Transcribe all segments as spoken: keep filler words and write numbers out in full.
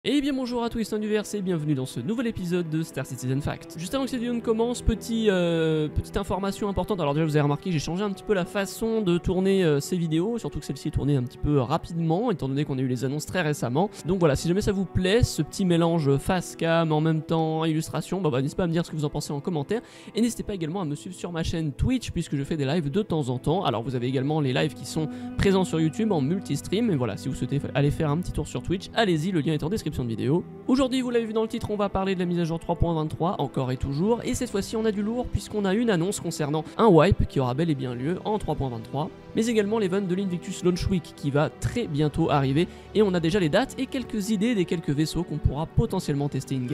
Et bien bonjour à tous les fans du V R C et bienvenue dans ce nouvel épisode de Star Citizen Facts. Juste avant que cette vidéo ne commence, petit, euh, petite information importante. Alors déjà vous avez remarqué, j'ai changé un petit peu la façon de tourner euh, ces vidéos, surtout que celle-ci est tournée un petit peu rapidement, étant donné qu'on a eu les annonces très récemment. Donc voilà, si jamais ça vous plaît, ce petit mélange face cam, en même temps illustration, bah, bah n'hésitez pas à me dire ce que vous en pensez en commentaire. Et n'hésitez pas également à me suivre sur ma chaîne Twitch, puisque je fais des lives de temps en temps. Alors vous avez également les lives qui sont présents sur YouTube en multi-stream. Et voilà, si vous souhaitez aller faire un petit tour sur Twitch, allez-y, le lien est en description de vidéo. Aujourd'hui, vous l'avez vu dans le titre, on va parler de la mise à jour trois point vingt-trois, encore et toujours, et cette fois-ci on a du lourd puisqu'on a une annonce concernant un wipe qui aura bel et bien lieu en trois point vingt-trois, mais également l'event de l'Invictus Launch Week qui va très bientôt arriver, et on a déjà les dates et quelques idées des quelques vaisseaux qu'on pourra potentiellement tester in-game.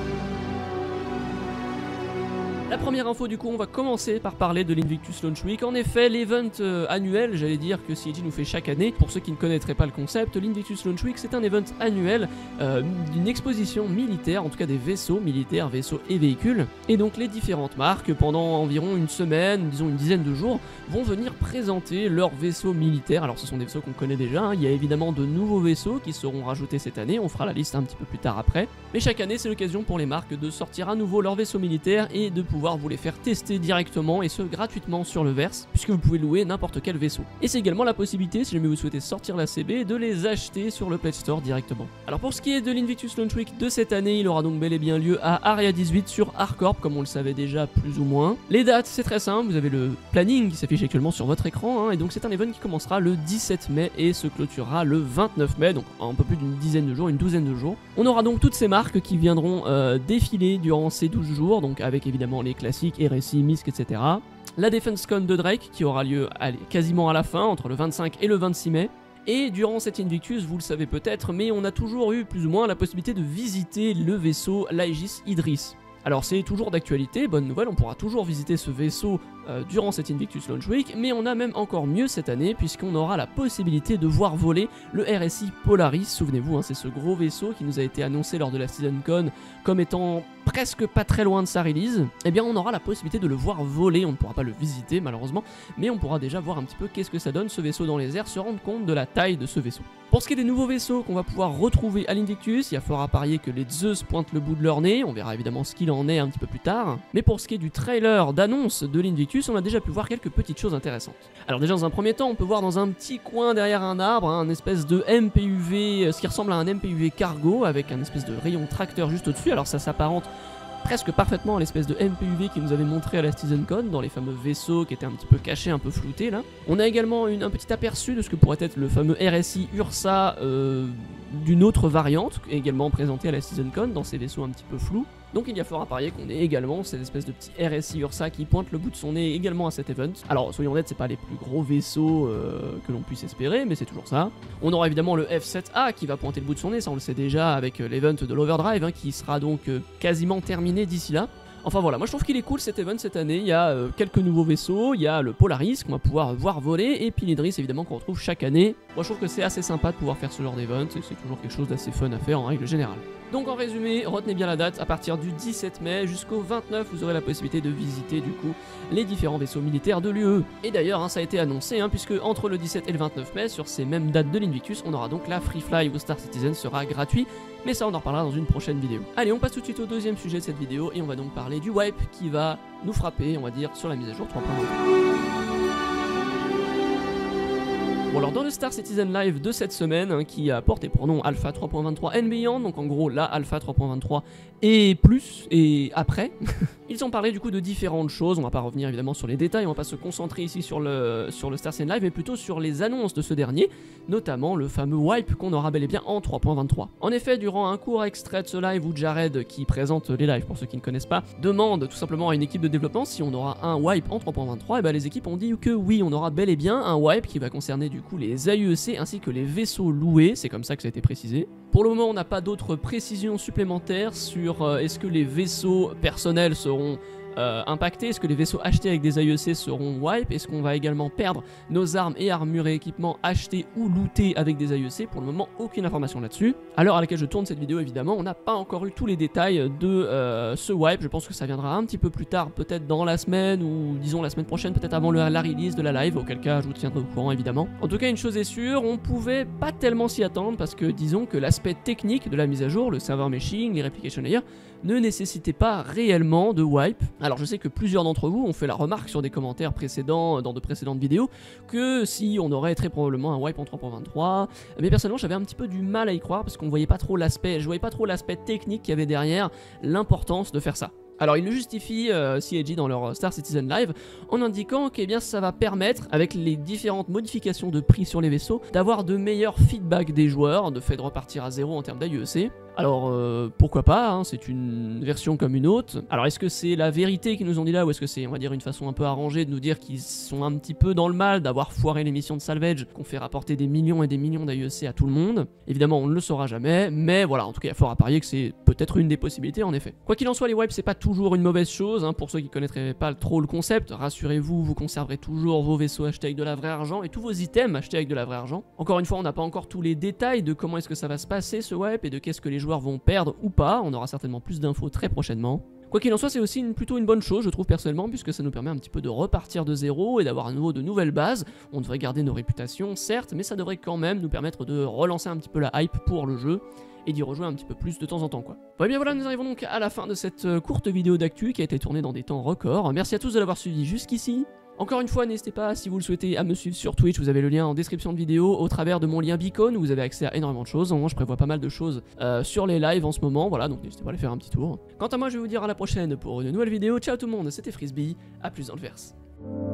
La première info du coup, on va commencer par parler de l'Invictus Launch Week. En effet, l'event euh, annuel, j'allais dire que C I G nous fait chaque année. Pour ceux qui ne connaîtraient pas le concept, l'Invictus Launch Week c'est un event annuel euh, d'une exposition militaire, en tout cas des vaisseaux militaires, vaisseaux et véhicules. Et donc les différentes marques, pendant environ une semaine, disons une dizaine de jours, vont venir présenter leurs vaisseaux militaires. Alors ce sont des vaisseaux qu'on connaît déjà, hein. Il y a évidemment de nouveaux vaisseaux qui seront rajoutés cette année, on fera la liste un petit peu plus tard après. Mais chaque année c'est l'occasion pour les marques de sortir à nouveau leurs vaisseaux militaires et de pouvoir vous les faire tester directement et ce gratuitement sur le verse puisque vous pouvez louer n'importe quel vaisseau. Et c'est également la possibilité, si jamais vous souhaitez sortir la C B, de les acheter sur le Play Store directement. Alors pour ce qui est de l'Invictus Launch Week de cette année, il aura donc bel et bien lieu à Area dix-huit sur ArcCorp comme on le savait déjà plus ou moins. Les dates c'est très simple, vous avez le planning qui s'affiche actuellement sur votre écran, hein, et donc c'est un event qui commencera le dix-sept mai et se clôturera le vingt-neuf mai, donc un peu plus d'une dizaine de jours, une douzaine de jours. On aura donc toutes ces marques qui viendront euh, défiler durant ces douze jours, donc avec évidemment les classiques, R S I, M I S C, et cetera. La DefenseCon de Drake qui aura lieu allez, quasiment à la fin, entre le vingt-cinq et le vingt-six mai. Et durant cet Invictus, vous le savez peut-être, mais on a toujours eu plus ou moins la possibilité de visiter le vaisseau l'Aegis Idris. Alors c'est toujours d'actualité, bonne nouvelle, on pourra toujours visiter ce vaisseau euh, durant cet Invictus Launch Week, mais on a même encore mieux cette année puisqu'on aura la possibilité de voir voler le R S I Polaris, souvenez-vous, hein, c'est ce gros vaisseau qui nous a été annoncé lors de la SeasonCon comme étant presque pas très loin de sa release. Eh bien on aura la possibilité de le voir voler, on ne pourra pas le visiter malheureusement, mais on pourra déjà voir un petit peu qu'est-ce que ça donne ce vaisseau dans les airs, se rendre compte de la taille de ce vaisseau. Pour ce qui est des nouveaux vaisseaux qu'on va pouvoir retrouver à l'Invictus, il y a fort à parier que les Zeus pointent le bout de leur nez, on verra évidemment ce qu'il en est un petit peu plus tard. Mais pour ce qui est du trailer d'annonce de l'Invictus, on a déjà pu voir quelques petites choses intéressantes. Alors déjà dans un premier temps, on peut voir dans un petit coin derrière un arbre, hein, un espèce de M P U V, ce qui ressemble à un M P U V cargo avec un espèce de rayon tracteur juste au-dessus. Alors ça s'apparente presque parfaitement à l'espèce de M P U V qui nous avait montré à la SeasonCon, dans les fameux vaisseaux qui étaient un petit peu cachés, un peu floutés là. On a également une, un petit aperçu de ce que pourrait être le fameux R S I Ursa euh, d'une autre variante, également présenté à la SeasonCon, dans ces vaisseaux un petit peu flous. Donc il y a fort à parier qu'on ait également cette espèce de petit R S I Ursa qui pointe le bout de son nez également à cet event. Alors soyons honnêtes, c'est pas les plus gros vaisseaux euh, que l'on puisse espérer, mais c'est toujours ça. On aura évidemment le F sept A qui va pointer le bout de son nez, ça on le sait déjà avec euh, l'event de l'Overdrive, hein, qui sera donc euh, quasiment terminé d'ici là. Enfin voilà, moi je trouve qu'il est cool cet event cette année, il y a euh, quelques nouveaux vaisseaux, il y a le Polaris qu'on va pouvoir voir voler, et puis l'Idris évidemment qu'on retrouve chaque année. Moi je trouve que c'est assez sympa de pouvoir faire ce genre d'event, et c'est toujours quelque chose d'assez fun à faire en règle générale. Donc en résumé, retenez bien la date, à partir du dix-sept mai jusqu'au vingt-neuf, vous aurez la possibilité de visiter du coup les différents vaisseaux militaires de l'U E. Et d'ailleurs, hein, ça a été annoncé, hein, puisque entre le dix-sept et le vingt-neuf mai, sur ces mêmes dates de l'Invictus, on aura donc la Free Fly où Star Citizen sera gratuit, mais ça on en reparlera dans une prochaine vidéo. Allez, on passe tout de suite au deuxième sujet de cette vidéo, et on va donc parler du wipe qui va nous frapper, on va dire, sur la mise à jour trois point vingt. Bon alors dans le Star Citizen Live de cette semaine, hein, qui a porté pour nom Alpha trois point vingt-trois and Beyond, donc en gros la Alpha trois point vingt-trois et plus, et après, ils ont parlé du coup de différentes choses, on va pas revenir évidemment sur les détails, on va pas se concentrer ici sur le, sur le Star Citizen Live, mais plutôt sur les annonces de ce dernier, notamment le fameux wipe qu'on aura bel et bien en trois point vingt-trois. En effet, durant un court extrait de ce live où Jared, qui présente les lives pour ceux qui ne connaissent pas, demande tout simplement à une équipe de développement si on aura un wipe en trois point vingt-trois, et ben les équipes ont dit que oui, on aura bel et bien un wipe qui va concerner du coup les A U E C ainsi que les vaisseaux loués, c'est comme ça que ça a été précisé. Pour le moment, on n'a pas d'autres précisions supplémentaires sur euh, est-ce que les vaisseaux personnels seront euh, impacter? Est-ce que les vaisseaux achetés avec des A E C seront wipe? Est-ce qu'on va également perdre nos armes et armures et équipements achetés ou lootés avec des A E C? Pour le moment, aucune information là-dessus. À l'heure à laquelle je tourne cette vidéo, évidemment, on n'a pas encore eu tous les détails de euh, ce wipe. Je pense que ça viendra un petit peu plus tard, peut-être dans la semaine ou disons la semaine prochaine, peut-être avant le, la release de la live, auquel cas je vous tiendrai au courant évidemment. En tout cas, une chose est sûre, on pouvait pas tellement s'y attendre parce que disons que l'aspect technique de la mise à jour, le server meshing, les replication layers, ne nécessitait pas réellement de wipe. Alors je sais que plusieurs d'entre vous ont fait la remarque sur des commentaires précédents, dans de précédentes vidéos, que si on aurait très probablement un wipe en trois point vingt-trois, mais personnellement j'avais un petit peu du mal à y croire parce qu'on voyait pas trop l'aspect, je voyais pas trop l'aspect technique qu'il y avait derrière, l'importance de faire ça. Alors ils le justifient, euh, C I G, dans leur Star Citizen Live, en indiquant que eh bien, ça va permettre, avec les différentes modifications de prix sur les vaisseaux, d'avoir de meilleurs feedbacks des joueurs, de fait de repartir à zéro en termes d'A E C. Alors euh, pourquoi pas, hein, c'est une version comme une autre. Alors est-ce que c'est la vérité qu'ils nous ont dit là, ou est-ce que c'est, on va dire, une façon un peu arrangée de nous dire qu'ils sont un petit peu dans le mal d'avoir foiré l'émission de salvage, qu'on fait rapporter des millions et des millions d'A E C à tout le monde? Évidemment on ne le saura jamais, mais voilà, en tout cas il y a fort à parier que c'est peut-être une des possibilités en effet. Quoi qu'il en soit, les wipes c'est pas toujours une mauvaise chose, hein, pour ceux qui connaîtraient pas trop le concept, rassurez-vous, vous conserverez toujours vos vaisseaux achetés avec de la vraie argent et tous vos items achetés avec de la vraie argent. Encore une fois, on n'a pas encore tous les détails de comment est-ce que ça va se passer ce wipe et de qu'est-ce que les joueurs vont perdre ou pas, on aura certainement plus d'infos très prochainement. Quoi qu'il en soit, c'est aussi une, plutôt une bonne chose, je trouve personnellement, puisque ça nous permet un petit peu de repartir de zéro et d'avoir à nouveau de nouvelles bases. On devrait garder nos réputations, certes, mais ça devrait quand même nous permettre de relancer un petit peu la hype pour le jeu et d'y rejouer un petit peu plus de temps en temps, quoi. Bon, et bien voilà, nous arrivons donc à la fin de cette courte vidéo d'actu qui a été tournée dans des temps records. Merci à tous de l'avoir suivi jusqu'ici. Encore une fois, n'hésitez pas, si vous le souhaitez, à me suivre sur Twitch, vous avez le lien en description de vidéo, au travers de mon lien Beacon, où vous avez accès à énormément de choses. Moi, je prévois pas mal de choses euh, sur les lives en ce moment, voilà, donc n'hésitez pas à aller faire un petit tour. Quant à moi, je vais vous dire à la prochaine pour une nouvelle vidéo. Ciao tout le monde, c'était Frisbee, à plus dans le verse.